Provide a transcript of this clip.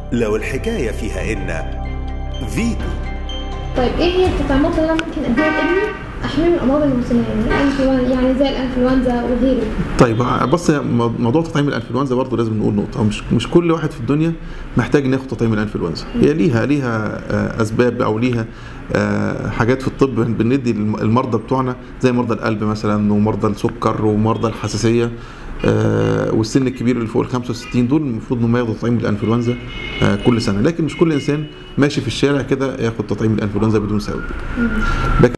لو الحكاية فيها إن فيتو. طيب ايه هي التطعيمات اللي انا ممكن اديها لابني احميه من الامراض الموسميه، يعني زي الانفلونزا وغيره؟ طيب بص، موضوع تطعيم الانفلونزا برضه لازم نقول نقطه، مش كل واحد في الدنيا محتاج ياخد تطعيم الانفلونزا. هي ليها اسباب او ليها حاجات في الطب بندي المرضى بتوعنا، زي مرضى القلب مثلا ومرضى السكر ومرضى الحساسيه والسن الكبير اللي فوق ال 65 دول المفروض انهم ياخدوا تطعيم الانفلونزا كل سنه. لكن مش كل انسان ماشي في الشارع كده ياخد تطعيم الانفلونزا بدون سبب. لكن